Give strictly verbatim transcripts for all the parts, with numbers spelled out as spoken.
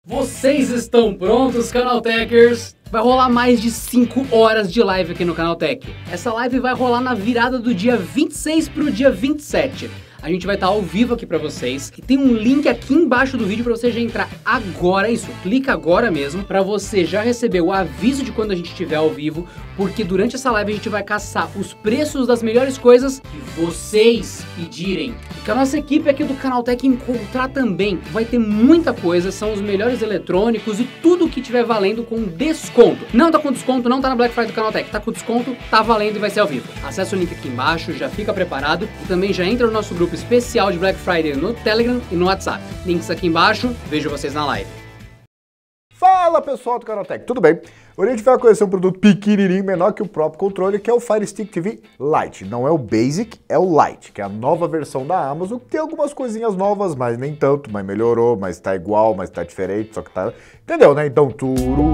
Vocês estão prontos, Canaltechers? Vai rolar mais de cinco horas de live aqui no Canaltech. Essa live vai rolar na virada do dia vinte e seis pro dia vinte e sete. A gente vai estar ao vivo aqui pra vocês. E tem um link aqui embaixo do vídeo pra você já entrar agora, isso, clica agora mesmo, pra você já receber o aviso de quando a gente estiver ao vivo, porque durante essa live a gente vai caçar os preços das melhores coisas que vocês pedirem. E que a nossa equipe aqui do Canaltech encontrar também. Vai ter muita coisa, são os melhores eletrônicos e tudo que tiver valendo com desconto. Não tá com desconto, não tá na Black Friday do Canaltech, tá com desconto, tá valendo e vai ser ao vivo. Acesse o link aqui embaixo, já fica preparado e também já entra no nosso grupo especial de Black Friday no Telegram e no WhatsApp. Links aqui embaixo, vejo vocês na live. Fala pessoal do Canaltech, tudo bem? Hoje a gente vai conhecer um produto pequenininho, menor que o próprio controle, que é o Fire Stick T V Lite. Não é o Basic, é o Lite, que é a nova versão da Amazon, que tem algumas coisinhas novas, mas nem tanto, mas melhorou, mas tá igual, mas tá diferente, só que tá... Entendeu, né? Então, turu...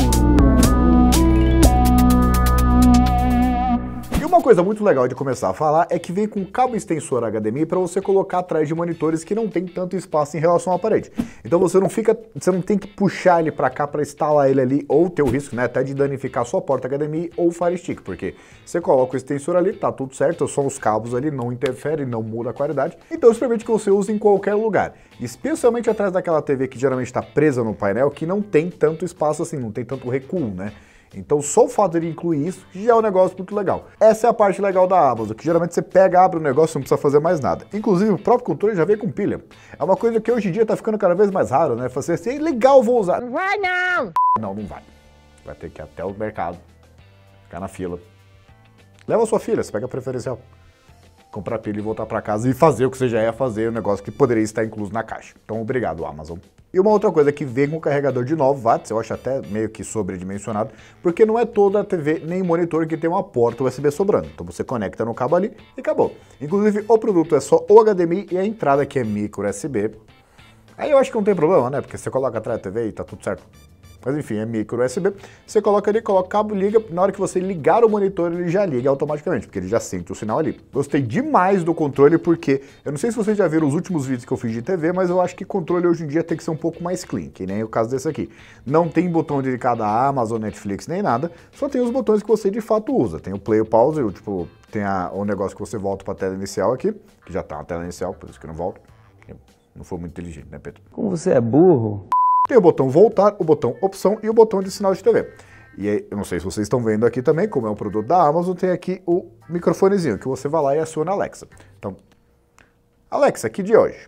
Uma coisa muito legal de começar a falar é que vem com cabo extensor H D M I para você colocar atrás de monitores que não tem tanto espaço em relação à parede. Então você não fica, você não tem que puxar ele para cá para instalar ele ali, ou ter o risco, né, até de danificar a sua porta H D M I ou Fire Stick, porque você coloca o extensor ali, tá tudo certo, só os cabos ali não interferem, não muda a qualidade. Então isso permite que você use em qualquer lugar, especialmente atrás daquela T V que geralmente está presa no painel, que não tem tanto espaço assim, não tem tanto recuo, né? Então só o fato de incluir isso já é um negócio muito legal. Essa é a parte legal da Amazon, que geralmente você pega, abre o negócio e não precisa fazer mais nada. Inclusive o próprio controle já vem com pilha. É uma coisa que hoje em dia tá ficando cada vez mais raro, né? Você assim, legal, vou usar. Não vai não! Não, não vai. Vai ter que ir até o mercado, ficar na fila. Leva a sua filha, você pega a preferencial. Comprar pilha e voltar para casa e fazer o que você já ia fazer, um negócio que poderia estar incluso na caixa. Então, obrigado, Amazon. E uma outra coisa que vem com carregador de nove watts, eu acho até meio que sobredimensionado, porque não é toda a T V nem monitor que tem uma porta U S B sobrando. Então você conecta no cabo ali e acabou. Inclusive, o produto é só o H D M I e a entrada que é micro U S B. Aí eu acho que não tem problema, né? Porque você coloca atrás da T V e tá tudo certo. Mas enfim, é micro U S B, você coloca ali, coloca o cabo, liga, na hora que você ligar o monitor ele já liga automaticamente, porque ele já sente o sinal ali. Gostei demais do controle porque, eu não sei se vocês já viram os últimos vídeos que eu fiz de T V, mas eu acho que controle hoje em dia tem que ser um pouco mais clean, que nem o caso desse aqui. Não tem botão dedicado à Amazon, Netflix, nem nada, só tem os botões que você de fato usa. Tem o play, o pause, o, tipo, tem a, o negócio que você volta para a tela inicial aqui, que já tá na tela inicial, por isso que eu não volto. Não foi muito inteligente, né, Pedro? Como você é burro? Tem o botão voltar, o botão opção e o botão de sinal de T V. E aí, eu não sei se vocês estão vendo aqui também, como é um produto da Amazon, tem aqui o microfonezinho, que você vai lá e aciona a Alexa. Então, Alexa, que dia é hoje?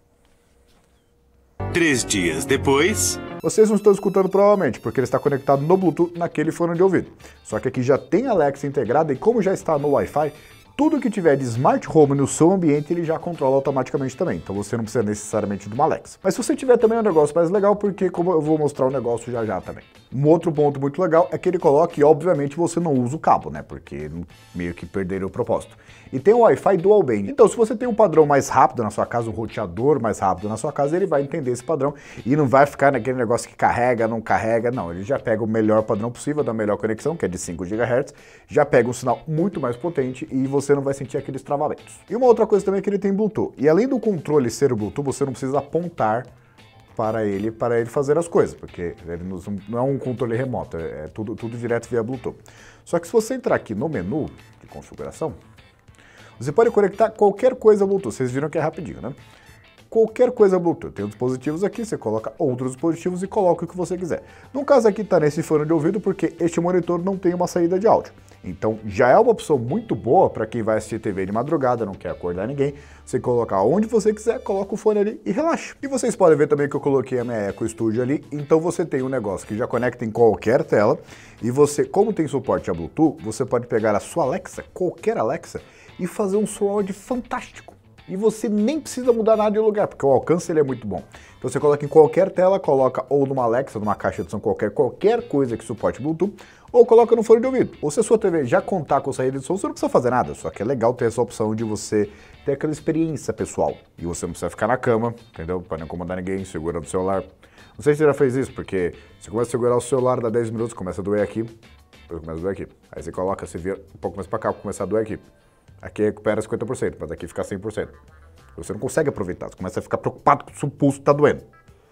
Três dias depois... Vocês não estão escutando provavelmente, porque ele está conectado no Bluetooth naquele fone de ouvido. Só que aqui já tem a Alexa integrada e como já está no Wi-Fi, tudo que tiver de Smart Home no seu ambiente, ele já controla automaticamente também. Então você não precisa necessariamente de uma Alexa. Mas se você tiver também é um negócio mais legal, porque como eu vou mostrar o negócio já já também. Um outro ponto muito legal é que ele coloca e obviamente você não usa o cabo, né? Porque meio que perderia o propósito. E tem o Wi-Fi Dual Band. Então se você tem um padrão mais rápido na sua casa, um roteador mais rápido na sua casa, ele vai entender esse padrão e não vai ficar naquele negócio que carrega, não carrega, não. Ele já pega o melhor padrão possível, da melhor conexão, que é de cinco gigahertz, já pega um sinal muito mais potente e você não vai sentir aqueles travamentos. E uma outra coisa também é que ele tem Bluetooth. E além do controle ser o Bluetooth, você não precisa apontar para ele, para ele fazer as coisas, porque ele não é um controle remoto, é tudo, tudo direto via Bluetooth. Só que se você entrar aqui no menu de configuração, você pode conectar qualquer coisa Bluetooth. Vocês viram que é rapidinho, né? Qualquer coisa Bluetooth. Tem os dispositivos aqui, você coloca outros dispositivos e coloca o que você quiser. No caso aqui está nesse fone de ouvido porque este monitor não tem uma saída de áudio. Então já é uma opção muito boa para quem vai assistir T V de madrugada, não quer acordar ninguém. Você coloca onde você quiser, coloca o fone ali e relaxa. E vocês podem ver também que eu coloquei a minha Echo Studio ali. Então você tem um negócio que já conecta em qualquer tela. E você, como tem suporte a Bluetooth, você pode pegar a sua Alexa, qualquer Alexa, e fazer um surround fantástico. E você nem precisa mudar nada de lugar, porque o alcance ele é muito bom. Então você coloca em qualquer tela, coloca ou numa Alexa, numa caixa de som qualquer, qualquer coisa que suporte Bluetooth, ou coloca no fone de ouvido. Ou se a sua T V já contar com saída de som, você não precisa fazer nada, só que é legal ter essa opção de você ter aquela experiência pessoal. E você não precisa ficar na cama, entendeu? Para não incomodar ninguém, segurando o celular. Não sei se você já fez isso, porque você começa a segurar o celular, dá dez minutos, começa a doer aqui, depois começa a doer aqui. Aí você coloca, você vira um pouco mais para cá, começa a doer aqui. Aqui recupera cinquenta por cento, mas aqui fica cem por cento. Você não consegue aproveitar, você começa a ficar preocupado se o pulso está doendo.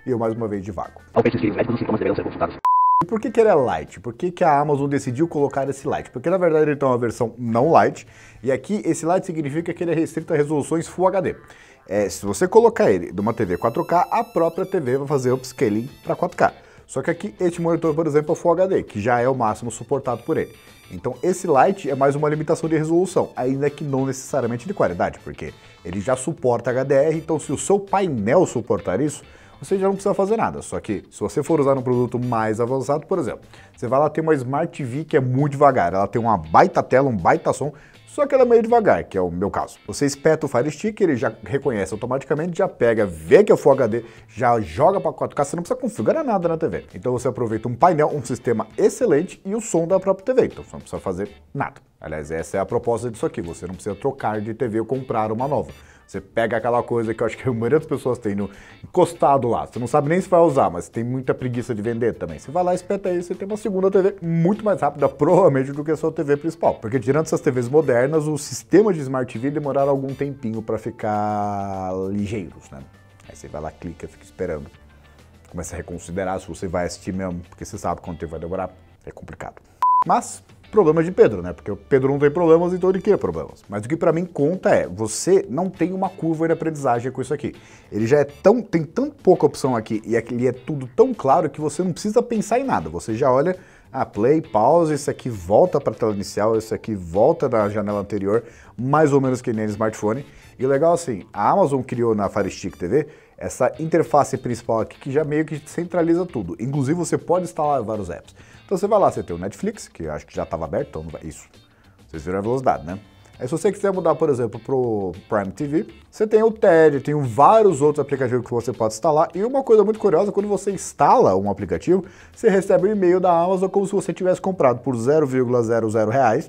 e eu mais uma vez divago. Ao pesquisar os médicos, os sintomas deverão ser consultados. E por que que ele é light? Por que que a Amazon decidiu colocar esse light? Porque na verdade ele tem uma versão não light, e aqui esse light significa que ele é restrito a resoluções Full H D. É, se você colocar ele numa T V quatro K, a própria T V vai fazer upscaling para quatro K. Só que aqui este monitor, por exemplo, é Full H D, que já é o máximo suportado por ele. Então esse light é mais uma limitação de resolução, ainda que não necessariamente de qualidade, porque ele já suporta H D R, então se o seu painel suportar isso, você já não precisa fazer nada. Só que se você for usar um produto mais avançado, por exemplo, você vai lá ter uma Smart T V que é muito devagar, ela tem uma baita tela, um baita som, só que ela é meio devagar, que é o meu caso. Você espeta o Fire Stick, ele já reconhece automaticamente, já pega, vê que é Full H D, já joga para quatro K, você não precisa configurar nada na T V. Então você aproveita um painel, um sistema excelente e o som da própria T V, então você não precisa fazer nada. Aliás, essa é a proposta disso aqui, você não precisa trocar de T V ou comprar uma nova. Você pega aquela coisa que eu acho que a maioria das pessoas tem no encostado lá, você não sabe nem se vai usar, mas tem muita preguiça de vender também. Você vai lá, espeta aí, você tem uma segunda T V muito mais rápida, provavelmente, do que a sua T V principal. Porque tirando essas T Vs modernas, o sistema de Smart T V demoraram algum tempinho para ficar ligeiros, né? Aí você vai lá, clica, fica esperando. Começa a reconsiderar se você vai assistir mesmo, porque você sabe quanto tempo vai demorar, é complicado. Mas problema de Pedro, né? Porque o Pedro não tem problemas, então ele cria problemas. Mas o que pra mim conta é, você não tem uma curva de aprendizagem com isso aqui. Ele já é tão, tem tão pouca opção aqui e aqui é tudo tão claro que você não precisa pensar em nada. Você já olha, ah, play, pause, isso aqui volta para a tela inicial, isso aqui volta da janela anterior, mais ou menos que nem no smartphone. E o legal assim, a Amazon criou na Fire Stick T V essa interface principal aqui que já meio que centraliza tudo. Inclusive você pode instalar vários apps. Então você vai lá, você tem o Netflix, que eu acho que já estava aberto, então não vai... isso. Vocês viram a velocidade, né? Aí se você quiser mudar, por exemplo, para o Prime T V, você tem o T E D, tem vários outros aplicativos que você pode instalar. E uma coisa muito curiosa, quando você instala um aplicativo, você recebe um e-mail da Amazon como se você tivesse comprado por zero vírgula zero zero reais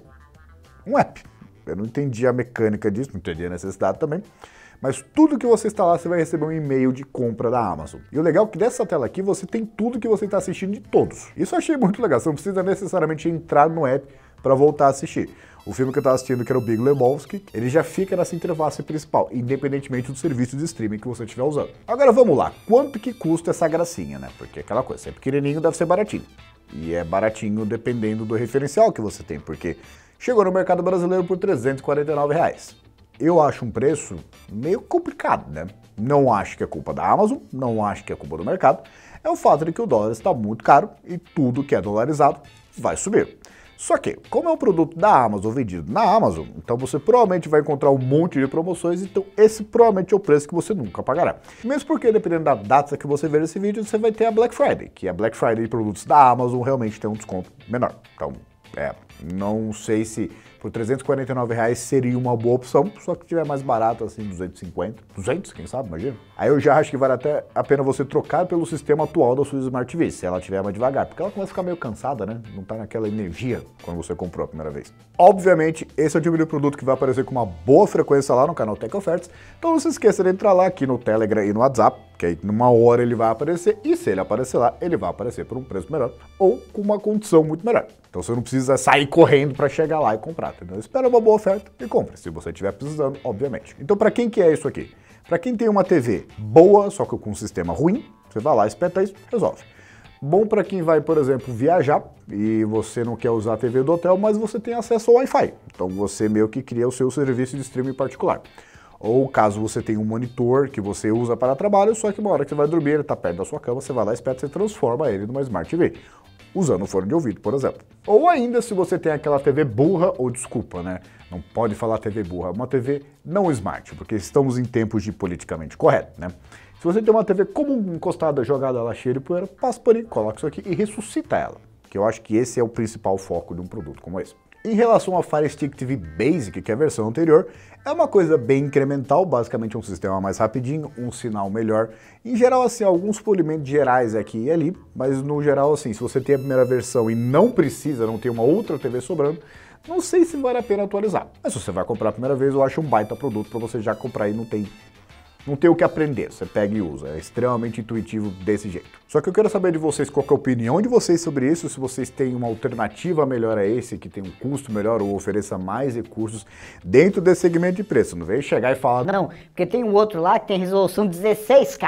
um app. Eu não entendi a mecânica disso, não entendi a necessidade também. Mas tudo que você instalar, você vai receber um e-mail de compra da Amazon. E o legal é que dessa tela aqui, você tem tudo que você está assistindo de todos. Isso eu achei muito legal, você não precisa necessariamente entrar no app para voltar a assistir. O filme que eu estava assistindo, que era o Big Lebowski, ele já fica nessa interface principal, independentemente do serviço de streaming que você estiver usando. Agora vamos lá, quanto que custa essa gracinha, né? Porque aquela coisa, se é pequenininho, deve ser baratinho. E é baratinho dependendo do referencial que você tem, porque chegou no mercado brasileiro por trezentos e quarenta e nove reais. Eu acho um preço meio complicado, né? Não acho que é culpa da Amazon, não acho que é culpa do mercado. É o fato de que o dólar está muito caro e tudo que é dolarizado vai subir. Só que, como é um produto da Amazon vendido na Amazon, então você provavelmente vai encontrar um monte de promoções, então esse provavelmente é o preço que você nunca pagará. Mesmo porque, dependendo da data que você ver esse vídeo, você vai ter a Black Friday, que a Black Friday de produtos da Amazon realmente tem um desconto menor. Então, é, não sei se por trezentos e quarenta e nove reais seria uma boa opção, só que tiver mais barato, assim, duzentos e cinquenta, duzentos, quem sabe, imagina. Aí eu já acho que vale até a pena você trocar pelo sistema atual da sua Smart T V, se ela estiver mais devagar, porque ela começa a ficar meio cansada, né? Não tá naquela energia quando você comprou a primeira vez. Obviamente, esse é o tipo de produto que vai aparecer com uma boa frequência lá no canal Tech Ofertas, então não se esqueça de entrar lá aqui no Telegram e no WhatsApp, que aí numa hora ele vai aparecer, e se ele aparecer lá, ele vai aparecer por um preço melhor, ou com uma condição muito melhor. Então você não precisa sair correndo para chegar lá e comprar, entendeu? Espera uma boa oferta e compra, se você estiver precisando, obviamente. Então para quem que é isso aqui? Para quem tem uma T V boa, só que com um sistema ruim, você vai lá, espeta isso, resolve. Bom para quem vai, por exemplo, viajar e você não quer usar a T V do hotel, mas você tem acesso ao Wi-Fi. Então você meio que cria o seu serviço de streaming particular. Ou caso você tenha um monitor que você usa para trabalho, só que uma hora que você vai dormir, ele está perto da sua cama, você vai lá, espeta, você transforma ele numa Smart T V. Usando um fone de ouvido, por exemplo. Ou ainda se você tem aquela T V burra, ou desculpa, né? Não pode falar T V burra, uma T V não smart, porque estamos em tempos de politicamente correto, né? Se você tem uma T V comum, encostada, jogada lá cheia de poeira, passa por aí, coloca isso aqui e ressuscita ela. Que eu acho que esse é o principal foco de um produto como esse. Em relação ao Fire Stick T V Basic, que é a versão anterior, é uma coisa bem incremental, basicamente um sistema mais rapidinho, um sinal melhor. Em geral, assim, alguns polimentos gerais aqui e ali, mas no geral, assim, se você tem a primeira versão e não precisa, não tem uma outra T V sobrando, não sei se vale a pena atualizar. Mas se você vai comprar a primeira vez, eu acho um baita produto para você já comprar e não tem... Não tem o que aprender, você pega e usa, é extremamente intuitivo desse jeito. Só que eu quero saber de vocês qual que é a opinião de vocês sobre isso, se vocês têm uma alternativa melhor a esse, que tem um custo melhor ou ofereça mais recursos dentro desse segmento de preço. Não veio chegar e falar... Não, porque tem um outro lá que tem resolução dezesseis K.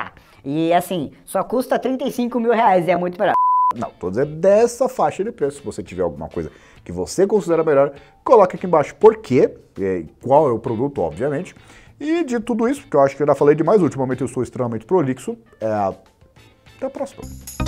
E assim, só custa trinta e cinco mil reais e é muito barato. Não, tô dizendo dessa faixa de preço. Se você tiver alguma coisa que você considera melhor, coloque aqui embaixo por quê, e qual é o produto, obviamente. E de tudo isso, que eu acho que eu já falei demais, ultimamente eu sou extremamente prolixo, é... até a próxima.